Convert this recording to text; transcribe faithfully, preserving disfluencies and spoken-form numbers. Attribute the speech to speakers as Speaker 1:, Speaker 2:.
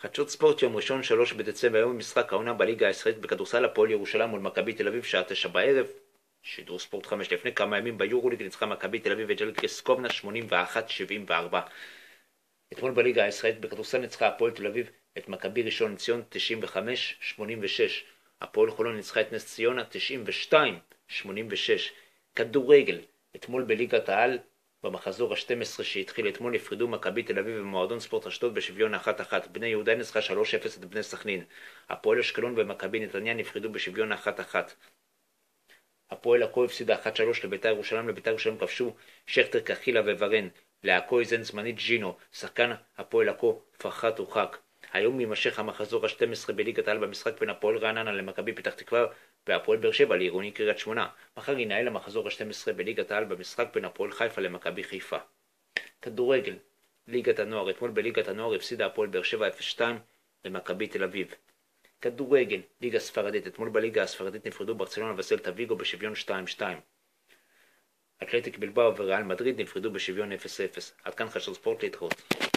Speaker 1: חדשות ספורט יום ראשון שלושה בדצמבר, היום משחק העונה בליגה הישראלית בכדורסל, הפועל ירושלים מול מכבי תל אביב שעה תשע בערב. שידור ספורט חמש. לפני כמה ימים ביורוליג ניצחה מכבי תל אביב וג'לגיריס קובנה שמונים ואחת שבעים וארבע. אתמול בליגה הישראלית בכדורסל ניצחה הפועל תל אביב את מכבי ראשון לציון תשעים וחמש שמונים ושש. הפועל חולון ניצחה את נס ציונה תשעים ושתיים שמונים ושש. כדורגל, אתמול בליגת העל במחזור ה-שתים עשרה שהתחיל אתמול נפרדו מכבי תל אביב ומועדון ספורט אשדוד בשוויון אחת אחת. בני יהודה ניצחה שלוש אפס את בני סכנין. הפועל אשקלון ומכבי נתניה נפרדו בשוויון אחת אחת. הפועל עכו הפסידה אחת שלוש לבית"ר ירושלים. לבית"ר ירושלים כבשו שכטר, קחילה וורן. לעכו איזן זמנית ג'ינו. שחקן הפועל עכו פרחת ורחק. היום יימשך המחזור ה-שתים עשרה בליגת העל במשחק בין הפועל רעננה למכבי פתח תקווה והפועל באר שבע לעירוני קריית שמונה. מחר ינהל המחזור ה-שתים עשרה בליגת העל במשחק בין הפועל חיפה למכבי חיפה. כדורגל, ליגת הנוער, אתמול בליגת הנוער הפסידה הפועל באר שבע אפס שתיים למכבי תל אביב. כדורגל, ליגה ספרדית, אתמול בליגה הספרדית נפרדו ברצלונה וסלטה ויגו בשוויון שתיים שתיים. אתלטיק בלבאו וריאל מדריד נפרדו בשוויון אפס אפס. עד כאן חדשות ספורט, להתראות.